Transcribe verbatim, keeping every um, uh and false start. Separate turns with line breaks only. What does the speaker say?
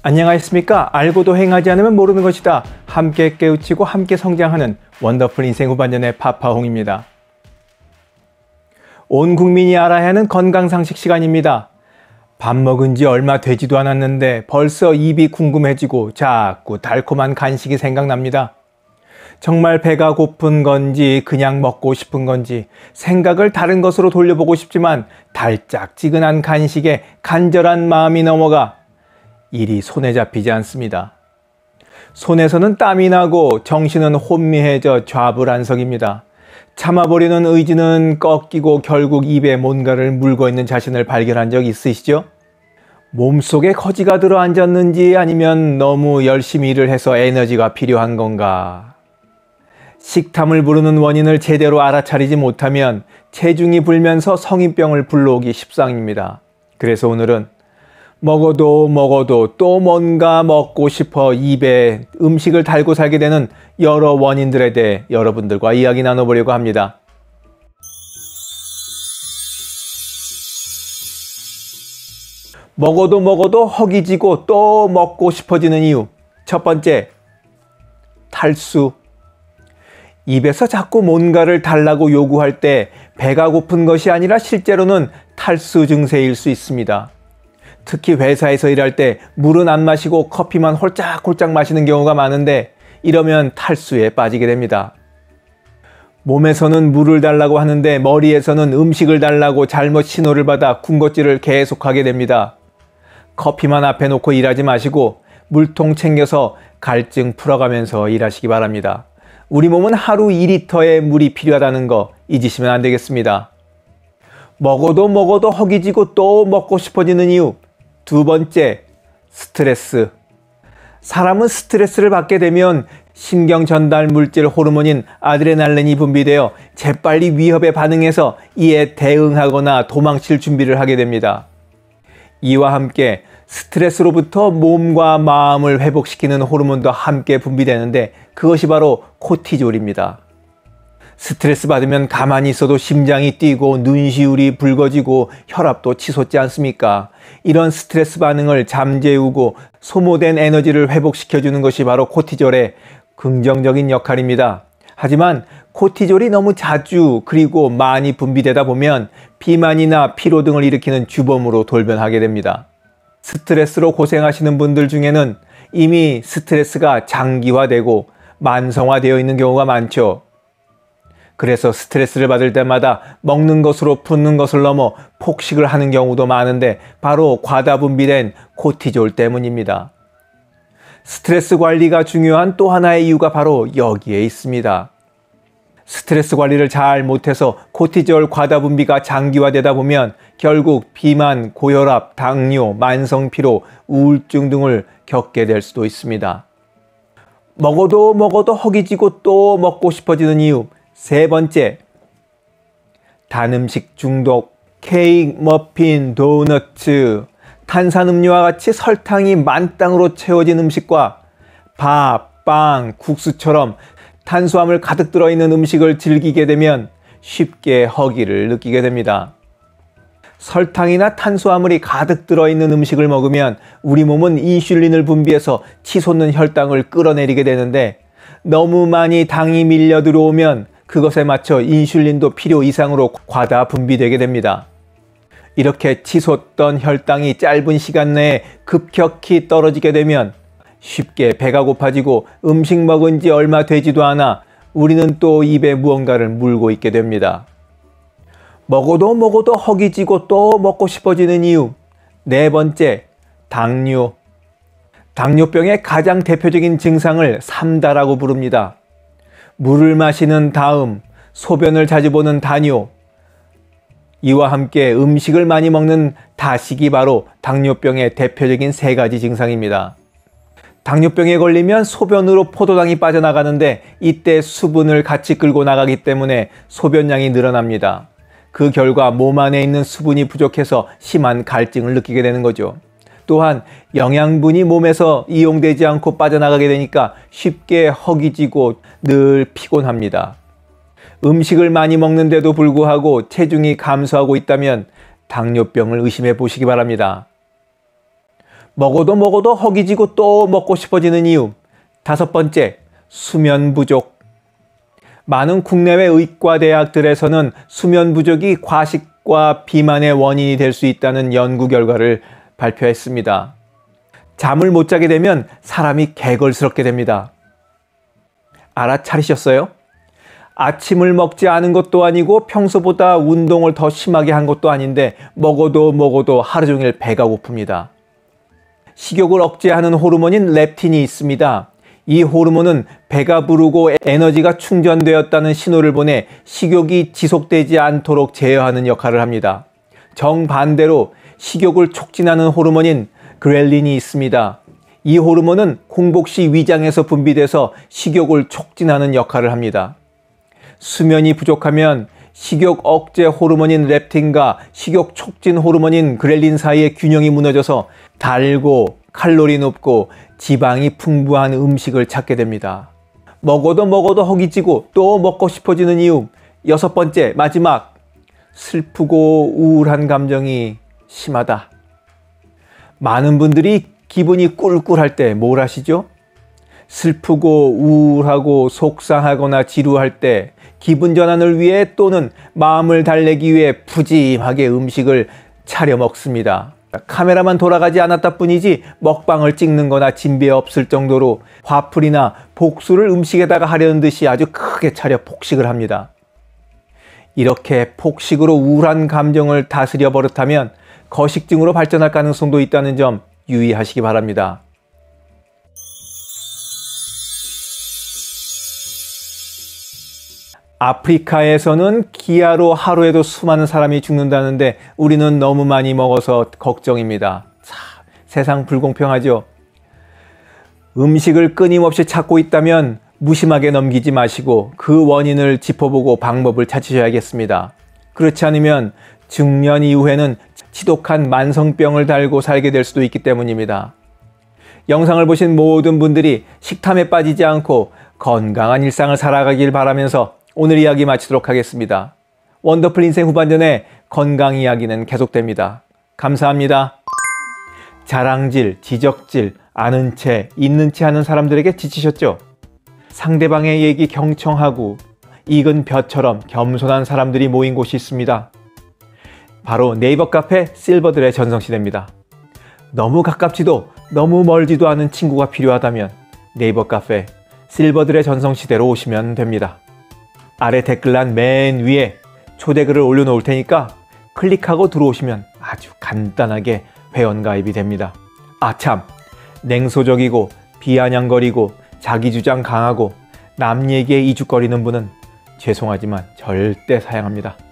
안녕하십니까? 알고도 행하지 않으면 모르는 것이다. 함께 깨우치고 함께 성장하는 원더풀 인생 후반전의 파파홍입니다. 온 국민이 알아야 하는 건강상식 시간입니다. 밥 먹은 지 얼마 되지도 않았는데 벌써 입이 궁금해지고 자꾸 달콤한 간식이 생각납니다. 정말 배가 고픈 건지 그냥 먹고 싶은 건지 생각을 다른 것으로 돌려보고 싶지만 달짝지근한 간식에 간절한 마음이 넘어가 일이 손에 잡히지 않습니다. 손에서는 땀이 나고 정신은 혼미해져 좌불안석입니다. 참아보려는 의지는 꺾이고 결국 입에 뭔가를 물고 있는 자신을 발견한 적 있으시죠? 몸속에 거지가 들어앉았는지 아니면 너무 열심히 일을 해서 에너지가 필요한 건가? 식탐을 부르는 원인을 제대로 알아차리지 못하면 체중이 불면서 성인병을 불러오기 십상입니다. 그래서 오늘은 먹어도 먹어도 또 뭔가 먹고 싶어 입에 음식을 달고 살게 되는 여러 원인들에 대해 여러분들과 이야기 나눠보려고 합니다. 먹어도 먹어도 허기지고 또 먹고 싶어지는 이유. 첫 번째, 탈수. 입에서 자꾸 뭔가를 달라고 요구할 때 배가 고픈 것이 아니라 실제로는 탈수 증세일 수 있습니다. 특히 회사에서 일할 때 물은 안 마시고 커피만 홀짝홀짝 마시는 경우가 많은데 이러면 탈수에 빠지게 됩니다. 몸에서는 물을 달라고 하는데 머리에서는 음식을 달라고 잘못 신호를 받아 군것질을 계속하게 됩니다. 커피만 앞에 놓고 일하지 마시고 물통 챙겨서 갈증 풀어가면서 일하시기 바랍니다. 우리 몸은 하루 이 리터의 물이 필요하다는 거 잊으시면 안 되겠습니다. 먹어도 먹어도 허기지고 또 먹고 싶어지는 이유. 두 번째, 스트레스. 사람은 스트레스를 받게 되면 신경 전달 물질 호르몬인 아드레날린이 분비되어 재빨리 위협에 반응해서 이에 대응하거나 도망칠 준비를 하게 됩니다. 이와 함께 스트레스로부터 몸과 마음을 회복시키는 호르몬도 함께 분비되는데 그것이 바로 코티졸입니다. 스트레스 받으면 가만히 있어도 심장이 뛰고 눈시울이 붉어지고 혈압도 치솟지 않습니까? 이런 스트레스 반응을 잠재우고 소모된 에너지를 회복시켜주는 것이 바로 코티졸의 긍정적인 역할입니다. 하지만 코티졸이 너무 자주 그리고 많이 분비되다 보면 비만이나 피로 등을 일으키는 주범으로 돌변하게 됩니다. 스트레스로 고생하시는 분들 중에는 이미 스트레스가 장기화되고 만성화되어 있는 경우가 많죠. 그래서 스트레스를 받을 때마다 먹는 것으로 푸는 것을 넘어 폭식을 하는 경우도 많은데 바로 과다 분비된 코티졸 때문입니다. 스트레스 관리가 중요한 또 하나의 이유가 바로 여기에 있습니다. 스트레스 관리를 잘 못해서 코티졸 과다 분비가 장기화되다 보면 결국 비만, 고혈압, 당뇨, 만성피로, 우울증 등을 겪게 될 수도 있습니다. 먹어도 먹어도 허기지고 또 먹고 싶어지는 이유. 세 번째, 단음식 중독. 케이크, 머핀, 도너츠, 탄산음료와 같이 설탕이 만땅으로 채워진 음식과 밥, 빵, 국수처럼 탄수화물 가득 들어있는 음식을 즐기게 되면 쉽게 허기를 느끼게 됩니다. 설탕이나 탄수화물이 가득 들어있는 음식을 먹으면 우리 몸은 인슐린을 분비해서 치솟는 혈당을 끌어내리게 되는데 너무 많이 당이 밀려 들어오면 그것에 맞춰 인슐린도 필요 이상으로 과다 분비되게 됩니다. 이렇게 치솟던 혈당이 짧은 시간 내에 급격히 떨어지게 되면 쉽게 배가 고파지고 음식 먹은 지 얼마 되지도 않아 우리는 또 입에 무언가를 물고 있게 됩니다. 먹어도 먹어도 허기지고 또 먹고 싶어지는 이유. 네 번째, 당뇨. 당뇨병의 가장 대표적인 증상을 삼다라고 부릅니다. 물을 마시는 다음, 소변을 자주 보는 다뇨, 이와 함께 음식을 많이 먹는 다식이 바로 당뇨병의 대표적인 세 가지 증상입니다. 당뇨병에 걸리면 소변으로 포도당이 빠져나가는데 이때 수분을 같이 끌고 나가기 때문에 소변량이 늘어납니다. 그 결과 몸 안에 있는 수분이 부족해서 심한 갈증을 느끼게 되는 거죠. 또한 영양분이 몸에서 이용되지 않고 빠져나가게 되니까 쉽게 허기지고 늘 피곤합니다. 음식을 많이 먹는데도 불구하고 체중이 감소하고 있다면 당뇨병을 의심해 보시기 바랍니다. 먹어도 먹어도 허기지고 또 먹고 싶어지는 이유. 다섯 번째, 수면 부족. 많은 국내외 의과대학들에서는 수면 부족이 과식과 비만의 원인이 될 수 있다는 연구 결과를 발표했습니다. 잠을 못 자게 되면 사람이 개걸스럽게 됩니다. 알아차리셨어요? 아침을 먹지 않은 것도 아니고 평소보다 운동을 더 심하게 한 것도 아닌데 먹어도 먹어도 하루 종일 배가 고픕니다. 식욕을 억제하는 호르몬인 렙틴이 있습니다. 이 호르몬은 배가 부르고 에너지가 충전되었다는 신호를 보내 식욕이 지속되지 않도록 제어하는 역할을 합니다. 정반대로 식욕을 촉진하는 호르몬인 그렐린이 있습니다. 이 호르몬은 공복 시 위장에서 분비돼서 식욕을 촉진하는 역할을 합니다. 수면이 부족하면 식욕 억제 호르몬인 렙틴과 식욕 촉진 호르몬인 그렐린 사이의 균형이 무너져서 달고 칼로리 높고 지방이 풍부한 음식을 찾게 됩니다. 먹어도 먹어도 허기지고 또 먹고 싶어지는 이유. 여섯 번째, 마지막. 슬프고 우울한 감정이 심하다. 많은 분들이 기분이 꿀꿀할 때 뭘 하시죠? 슬프고 우울하고 속상하거나 지루할 때 기분 전환을 위해 또는 마음을 달래기 위해 푸짐하게 음식을 차려 먹습니다. 카메라만 돌아가지 않았다 뿐이지 먹방을 찍는 거나 진배 없을 정도로 화풀이나 복수를 음식에다가 하려는 듯이 아주 크게 차려 폭식을 합니다. 이렇게 폭식으로 우울한 감정을 다스려 버릇하면 거식증으로 발전할 가능성도 있다는 점 유의하시기 바랍니다. 아프리카에서는 기아로 하루에도 수많은 사람이 죽는다는데 우리는 너무 많이 먹어서 걱정입니다. 참, 세상 불공평하죠. 음식을 끊임없이 찾고 있다면 무심하게 넘기지 마시고 그 원인을 짚어보고 방법을 찾으셔야겠습니다. 그렇지 않으면 중년 이후에는 지독한 만성병을 달고 살게 될 수도 있기 때문입니다. 영상을 보신 모든 분들이 식탐에 빠지지 않고 건강한 일상을 살아가길 바라면서 오늘 이야기 마치도록 하겠습니다. 원더풀 인생 후반전의 건강 이야기는 계속됩니다. 감사합니다. 자랑질, 지적질, 아는 채, 있는 채 하는 사람들에게 지치셨죠? 상대방의 얘기 경청하고 익은 벼처럼 겸손한 사람들이 모인 곳이 있습니다. 바로 네이버 카페 실버들의 전성시대입니다. 너무 가깝지도 너무 멀지도 않은 친구가 필요하다면 네이버 카페 실버들의 전성시대로 오시면 됩니다. 아래 댓글란 맨 위에 초대글을 올려놓을 테니까 클릭하고 들어오시면 아주 간단하게 회원가입이 됩니다. 아 참, 냉소적이고 비아냥거리고 자기주장 강하고 남 얘기에 이죽거리는 분은 죄송하지만 절대 사양합니다.